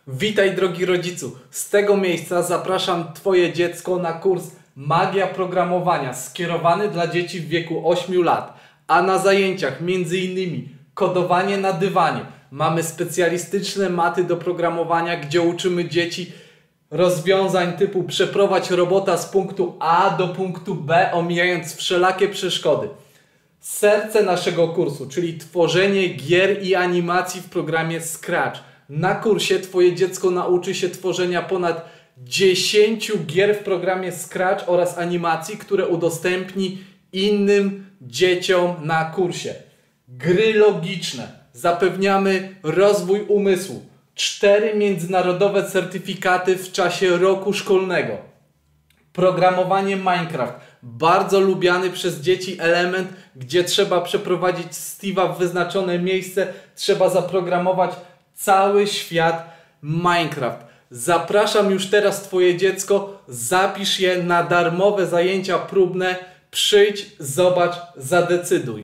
Witaj drogi rodzicu, z tego miejsca zapraszam Twoje dziecko na kurs Magia Programowania skierowany dla dzieci w wieku 8 lat, a na zajęciach m.in. kodowanie na dywanie. Mamy specjalistyczne maty do programowania, gdzie uczymy dzieci rozwiązań typu przeprowadź robota z punktu A do punktu B, omijając wszelakie przeszkody. Serce naszego kursu, czyli tworzenie gier i animacji w programie Scratch. Na kursie Twoje dziecko nauczy się tworzenia ponad 10 gier w programie Scratch oraz animacji, które udostępni innym dzieciom na kursie. Gry logiczne. Zapewniamy rozwój umysłu. 4 międzynarodowe certyfikaty w czasie roku szkolnego. Programowanie Minecraft. Bardzo lubiany przez dzieci element, gdzie trzeba przeprowadzić Steve'a w wyznaczone miejsce. Trzeba zaprogramować cały świat Minecraft. Zapraszam już teraz Twoje dziecko. Zapisz je na darmowe zajęcia próbne. Przyjdź, zobacz, zadecyduj.